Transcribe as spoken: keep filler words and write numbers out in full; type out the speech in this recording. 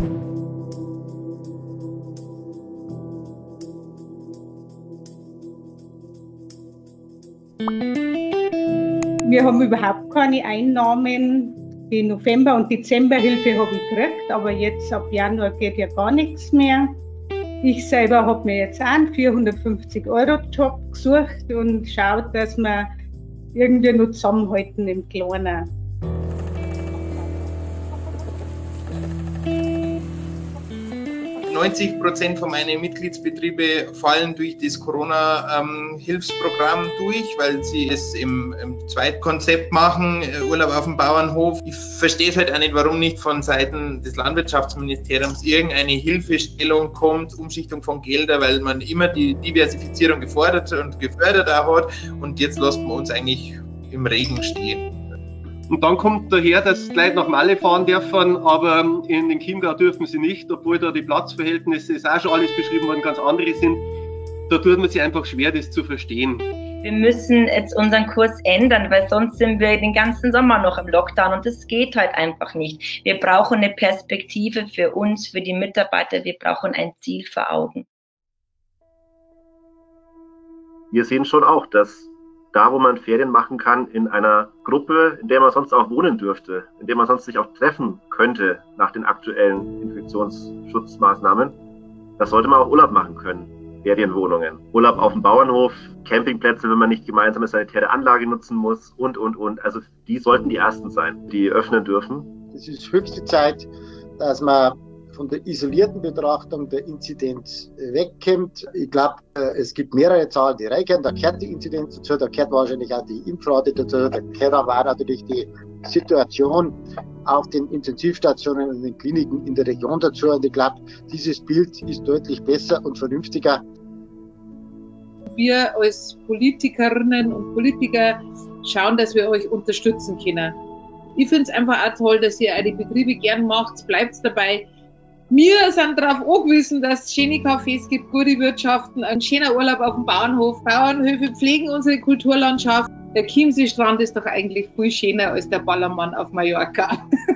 Wir haben überhaupt keine Einnahmen. Die November- und Dezemberhilfe habe ich gekriegt, aber jetzt ab Januar geht ja gar nichts mehr. Ich selber habe mir jetzt auch einen vierhundertfünfzig Euro Job gesucht und schaut, dass wir irgendwie noch zusammenhalten im Kleinen. neunzig Prozent von meinen Mitgliedsbetrieben fallen durch das Corona-Hilfsprogramm durch, weil sie es im, im Zweitkonzept machen, Urlaub auf dem Bauernhof. Ich verstehe es halt auch nicht, warum nicht von Seiten des Landwirtschaftsministeriums irgendeine Hilfestellung kommt, Umschichtung von Geldern, weil man immer die Diversifizierung gefordert und gefördert auch hat und jetzt lassen wir uns eigentlich im Regen stehen. Und dann kommt daher, dass die Leute nach Malle fahren dürfen, aber in den Chiemgau dürfen sie nicht, obwohl da die Platzverhältnisse, ist auch schon alles beschrieben worden, ganz andere sind. Da tut man sich einfach schwer, das zu verstehen. Wir müssen jetzt unseren Kurs ändern, weil sonst sind wir den ganzen Sommer noch im Lockdown und das geht halt einfach nicht. Wir brauchen eine Perspektive für uns, für die Mitarbeiter, wir brauchen ein Ziel vor Augen. Wir sehen schon auch, dass da, wo man Ferien machen kann, in einer Gruppe, in der man sonst auch wohnen dürfte, in der man sonst sich auch treffen könnte nach den aktuellen Infektionsschutzmaßnahmen, da sollte man auch Urlaub machen können. Ferienwohnungen, Urlaub auf dem Bauernhof, Campingplätze, wenn man nicht gemeinsame sanitäre Anlage nutzen muss und, und, und. Also die sollten die ersten sein, die öffnen dürfen. Es ist höchste Zeit, dass man von der isolierten Betrachtung der Inzidenz wegkommt. Ich glaube, es gibt mehrere Zahlen, die reichen. Da gehört die Inzidenz dazu, da gehört wahrscheinlich auch die Impfrate dazu, da gehört aber auch natürlich die Situation auf den Intensivstationen und den Kliniken in der Region dazu. Und ich glaube, dieses Bild ist deutlich besser und vernünftiger. Wir als Politikerinnen und Politiker schauen, dass wir euch unterstützen können. Ich finde es einfach auch toll, dass ihr eure Betriebe gern macht, bleibt dabei. Wir sind darauf angewiesen, dass es schöne Cafés gibt, gute Wirtschaften, ein schöner Urlaub auf dem Bauernhof. Bauernhöfe pflegen unsere Kulturlandschaft. Der Chiemsee-Strand ist doch eigentlich viel schöner als der Ballermann auf Mallorca.